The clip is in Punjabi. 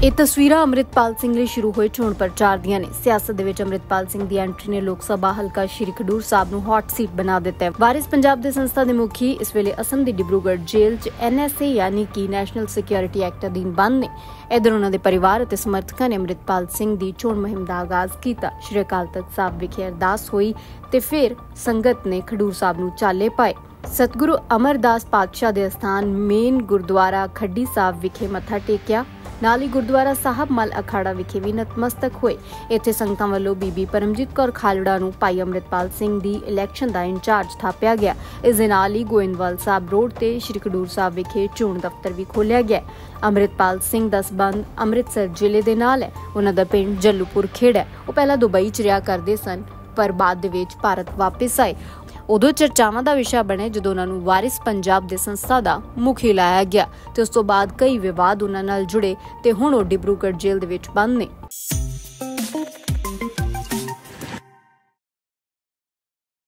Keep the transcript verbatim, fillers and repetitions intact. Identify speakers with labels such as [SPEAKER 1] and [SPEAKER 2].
[SPEAKER 1] ਇਹ ਤਸਵੀਰਾਂ ਅੰਮ੍ਰਿਤਪਾਲ ਸਿੰਘ ਲਈ ਸ਼ੁਰੂ ਹੋਏ ਚੋਣ ਪ੍ਰਚਾਰ ਦੀਆਂ ਨੇ। ਸਿਆਸਤ ਦੇ ਵਿੱਚ ਅੰਮ੍ਰਿਤਪਾਲ ਸਿੰਘ ਦੀ ਐਂਟਰੀ ਨੇ ਲੋਕ ਸਭਾ ਹਲਕਾ ਸ਼੍ਰੀ ਖਡੂਰ ਸਾਹਿਬ ਨੂੰ ਹੌਟ ਸੀਟ ਬਣਾ ਦਿੱਤਾ ਹੈ। ਵਾਰਿਸ ਪੰਜਾਬ ਦੇ ਸੰਸਥਾ ਦੇ ਮੁਖੀ ਇਸ ਵੇਲੇ ਅਸਮ ਦੀ ਡਿਬਰੂਗੜ੍ਹ ਜੇਲ੍ਹ 'ਚ ਐਨ ਐਸ ਏ ਯਾਨੀ ਕਿ ਨੈਸ਼ਨਲ ਸਿਕਿਉਰਿਟੀ ਐਕਟ ਅਧੀਨ ਬੰਦ ਨੇ। ਇਧਰ ਉਹਨਾਂ ਦੇ ਪਰਿਵਾਰ ਅਤੇ ਸਮਰਥਕਾਂ ਨੇ ਅੰਮ੍ਰਿਤਪਾਲ ਸਿੰਘ ਦੀ ਚੋਣ ਮੁਹਿੰਮ ਦਾ ਆਗਾਜ਼ ਕੀਤਾ। ਸ਼੍ਰੀ ਅਕਾਲ ਤਖ਼ਤ ਸਾਹਿਬ ਵਿਖੇ ਅਰਦਾਸ ਹੋਈ ਤੇ ਫਿਰ ਸੰਗਤ ਨੇ ਖਡੂਰ ਸਾਹਿਬ ਨੂੰ ਚਾਲੇ ਪਾਏ। ਸਤਿਗੁਰੂ ਅਮਰਦਾਸ ਪਾਤਸ਼ਾਹ ਦੇ ਅਸਥਾਨ ਮੇਨ ਗੁਰਦੁਆਰਾ ਖੱਡੀ ਸਾਹਿਬ ਵਿਖੇ ਮੱਥਾ ਟੇਕਿਆ। ਨਾਲ ਹੀ ਗੁਰਦੁਆਰਾ ਸਾਹਿਬ ਮਲ ਅਖਾੜਾ ਵਿਖੇ ਵੀ ਨਤਮਸਤਕ ਹੋਏ। ਇੱਥੇ ਸੰਗਤਾਂ ਵੱਲੋਂ ਬੀਬੀ ਪਰਮਜੀਤ ਕੌਰ ਖਾਲੜਾ ਨੂੰ ਭਾਈ ਅੰਮ੍ਰਿਤਪਾਲ ਸਿੰਘ ਦੀ ਇਲੈਕਸ਼ਨ ਦਾ ਇੰਚਾਰਜ ਥਾਪਿਆ ਗਿਆ। ਇਸ ਦੇ ਨਾਲ ਹੀ ਗੋਇੰਦਵਾਲ ਸਾਹਿਬ ਰੋਡ ਤੇ ਸ਼੍ਰੀ ਖਡੂਰ ਸਾਹਿਬ ਵਿਖੇ ਚੋਣ ਦਫ਼ਤਰ ਵੀ ਖੋਲ੍ਹਿਆ ਗਿਆ। ਅੰਮ੍ਰਿਤਪਾਲ ਸਿੰਘ ਦਾ ਸੰਬੰਧ ਅੰਮ੍ਰਿਤਸਰ ਜ਼ਿਲ੍ਹੇ ਦੇ ਨਾਲ ਹੈ। ਉਹਨਾਂ ਦਾ ਪਿੰਡ ਜੱਲੂਪੁਰ ਖੇੜਾ ਹੈ। ਉਹ ਪਹਿਲਾਂ ਦੁਬਈ 'ਚ ਰਿਹਾ ਕਰਦੇ ਸਨ, ਪਰ ਬਾਅਦ ਦੇ ਵਿੱਚ ਭਾਰਤ ਵਾਪਸ ਆਏ। ਉਦੋਂ ਚਰਚਾਵਾਂ ਦਾ ਵਿਸ਼ਾ ਬਣੇ ਜਦੋਂ ਉਹਨਾਂ ਨੂੰ ਵਾਰਿਸ ਪੰਜਾਬ ਦੇ ਸੰਸਥਾ ਦਾ ਮੁਖੀ ਲਾਇਆ ਗਿਆ ਤੇ ਉਸ ਤੋਂ ਬਾਅਦ ਕਈ ਵਿਵਾਦ ਉਹਨਾਂ ਨਾਲ ਜੁੜੇ ਤੇ ਹੁਣ ਉਹ ਡਿਬਰੂਗੜ੍ਹ ਜੇਲ੍ਹ ਦੇ ਵਿੱਚ ਬੰਦ ਨੇ।